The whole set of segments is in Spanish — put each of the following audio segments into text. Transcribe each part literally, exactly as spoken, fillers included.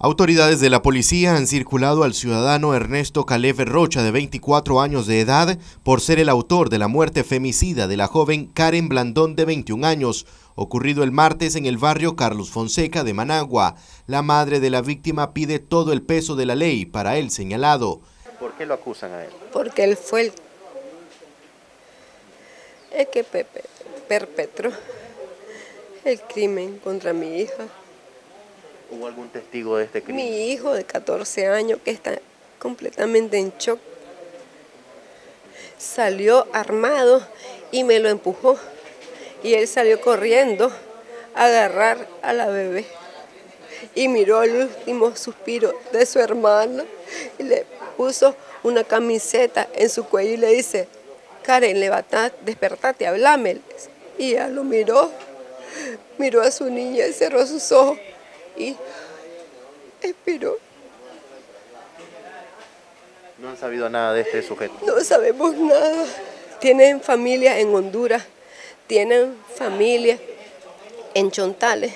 Autoridades de la policía han circulado al ciudadano Ernesto Caleb Rocha, de veinticuatro años de edad, por ser el autor de la muerte femicida de la joven Karen Blandón, de veintiún años, ocurrido el martes en el barrio Carlos Fonseca de Managua. La madre de la víctima pide todo el peso de la ley para el señalado. ¿Por qué lo acusan a él? Porque él fue el, el que perpetró el crimen contra mi hija. ¿Hubo algún testigo de este crimen? Mi hijo de catorce años, que está completamente en shock, salió armado y me lo empujó. Y él salió corriendo a agarrar a la bebé. Y miró el último suspiro de su hermana y le puso una camiseta en su cuello y le dice: Karen, levantate, despertate, hablame. Y ella lo miró, miró a su niña y cerró sus ojos y expiró. ¿No han sabido nada de este sujeto? No sabemos nada. Tienen familia en Honduras, tienen familia en Chontales.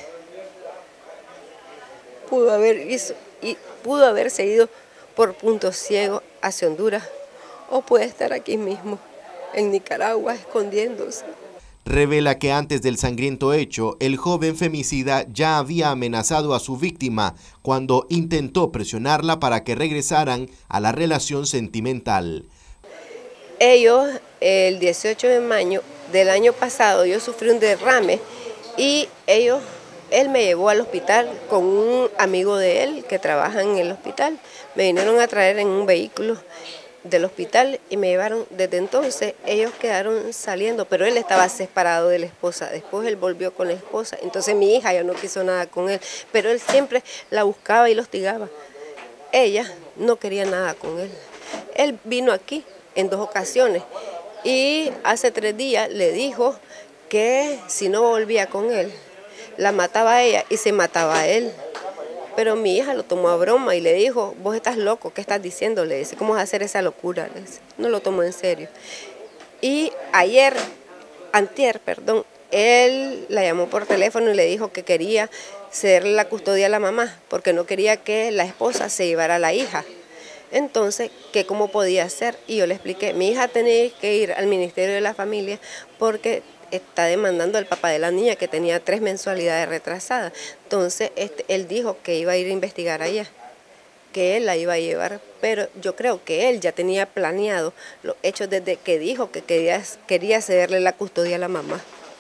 Pudo haber hizo, y pudo haberse ido por puntos ciegos hacia Honduras, o puede estar aquí mismo, en Nicaragua, escondiéndose. Revela que antes del sangriento hecho, el joven femicida ya había amenazado a su víctima cuando intentó presionarla para que regresaran a la relación sentimental. Ellos, el dieciocho de mayo del año pasado, yo sufrí un derrame y ellos, él me llevó al hospital con un amigo de él que trabaja en el hospital. Me vinieron a traer en un vehículo del hospital y me llevaron. Desde entonces ellos quedaron saliendo, pero él estaba separado de la esposa. Después él volvió con la esposa, entonces mi hija ya no quiso nada con él, pero él siempre la buscaba y la hostigaba. Ella no quería nada con él. Él vino aquí en dos ocasiones y hace tres días le dijo que si no volvía con él, la mataba a ella y se mataba a él. Pero mi hija lo tomó a broma y le dijo: vos estás loco, ¿qué estás diciendo? Le dice: ¿cómo vas a hacer esa locura? Le dice. No lo tomó en serio. Y ayer, antier, perdón, él la llamó por teléfono y le dijo que quería cederle la custodia a la mamá, porque no quería que la esposa se llevara a la hija. Entonces, ¿qué cómo podía hacer? Y yo le expliqué: mi hija tenía que ir al Ministerio de la Familia porque está demandando al papá de la niña, que tenía tres mensualidades retrasadas. Entonces, este, él dijo que iba a ir a investigar allá, que él la iba a llevar, pero yo creo que él ya tenía planeado los hechos desde que dijo que quería, quería cederle la custodia a la mamá.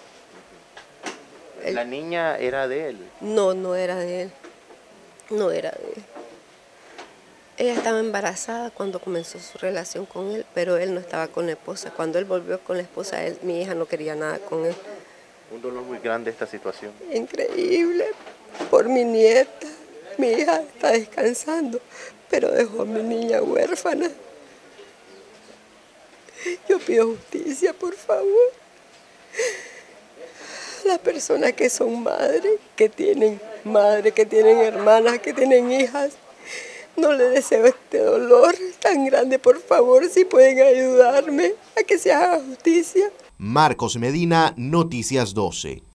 ¿La él, niña era de él? No, no era de él, no era de él. Ella estaba embarazada cuando comenzó su relación con él, pero él no estaba con la esposa. Cuando él volvió con la esposa, él, mi hija no quería nada con él. Un dolor muy grande esta situación. Increíble, por mi nieta. Mi hija está descansando, pero dejó a mi niña huérfana. Yo pido justicia, por favor. Las personas que son madres, que tienen madres, que tienen hermanas, que tienen hijas, no le deseo este dolor tan grande. Por favor, si pueden ayudarme a que se haga justicia. Marcos Medina, Noticias doce.